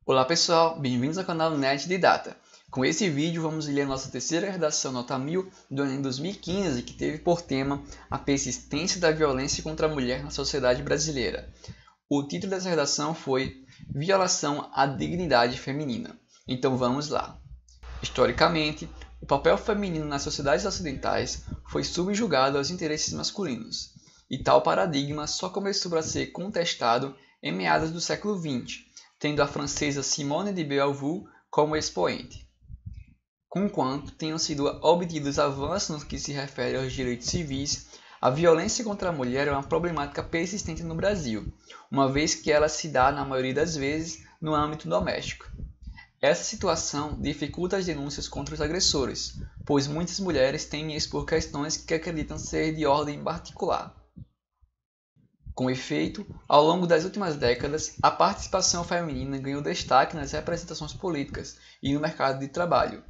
Olá pessoal, bem-vindos ao canal Net de Data. Com esse vídeo vamos ler a nossa terceira redação nota 1000 do ano 2015, que teve por tema a persistência da violência contra a mulher na sociedade brasileira. O título dessa redação foi Violação à Dignidade Feminina. Então vamos lá. Historicamente, o papel feminino nas sociedades ocidentais foi subjugado aos interesses masculinos, e tal paradigma só começou a ser contestado em meados do século XX, tendo a francesa Simone de Beauvoir como expoente. Conquanto tenham sido obtidos avanços no que se refere aos direitos civis, a violência contra a mulher é uma problemática persistente no Brasil, uma vez que ela se dá, na maioria das vezes, no âmbito doméstico. Essa situação dificulta as denúncias contra os agressores, pois muitas mulheres temem expor questões que acreditam ser de ordem particular. Com efeito, ao longo das últimas décadas, a participação feminina ganhou destaque nas representações políticas e no mercado de trabalho.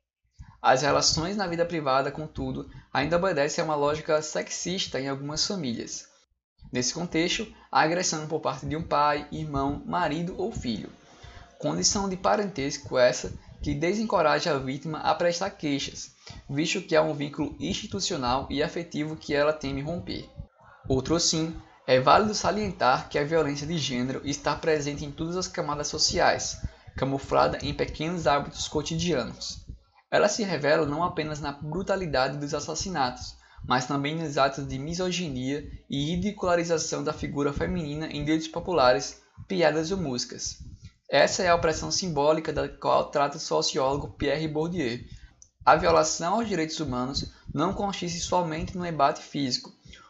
As relações na vida privada, contudo, ainda obedecem a uma lógica sexista em algumas famílias. Nesse contexto, a agressão por parte de um pai, irmão, marido ou filho. Condição de parentesco essa que desencoraja a vítima a prestar queixas, visto que há um vínculo institucional e afetivo que ela teme romper. Outro sim, é válido salientar que a violência de gênero está presente em todas as camadas sociais, camuflada em pequenos hábitos cotidianos. Ela se revela não apenas na brutalidade dos assassinatos, mas também nos atos de misoginia e ridicularização da figura feminina em ditos populares, piadas ou músicas. Essa é a opressão simbólica da qual trata o sociólogo Pierre Bourdieu. A violação aos direitos humanos não consiste somente no embate físico.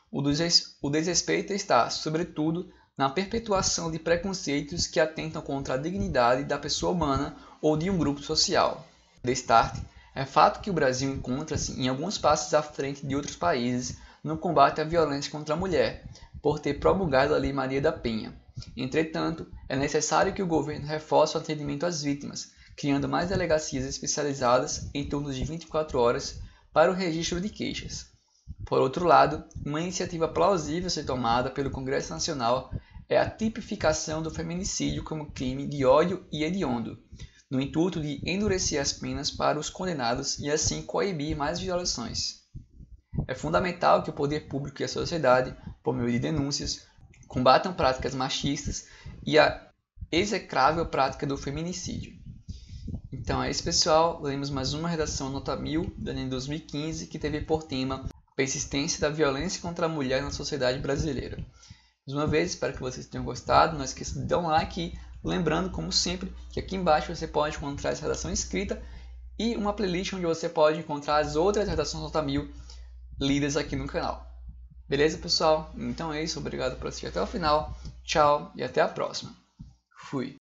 O desrespeito está, sobretudo, na perpetuação de preconceitos que atentam contra a dignidade da pessoa humana ou de um grupo social. Destarte, é fato que o Brasil encontra-se em alguns passos à frente de outros países no combate à violência contra a mulher, por ter promulgado a Lei Maria da Penha. Entretanto, é necessário que o governo reforce o atendimento às vítimas, criando mais delegacias especializadas em torno de 24 horas para o registro de queixas. Por outro lado, uma iniciativa plausível a ser tomada pelo Congresso Nacional é a tipificação do feminicídio como crime de ódio e hediondo, no intuito de endurecer as penas para os condenados e assim coibir mais violações. É fundamental que o poder público e a sociedade, por meio de denúncias, combatam práticas machistas e a execrável prática do feminicídio. Então é isso, pessoal. Lemos mais uma redação nota 1000 do ano 2015 que teve por tema persistência da violência contra a mulher na sociedade brasileira. Mais uma vez, espero que vocês tenham gostado. Não esqueça de dar um like e lembrando, como sempre, que aqui embaixo você pode encontrar essa redação escrita e uma playlist onde você pode encontrar as outras redações nota 1000 lidas aqui no canal. Beleza, pessoal? Então é isso. Obrigado por assistir até o final. Tchau e até a próxima. Fui.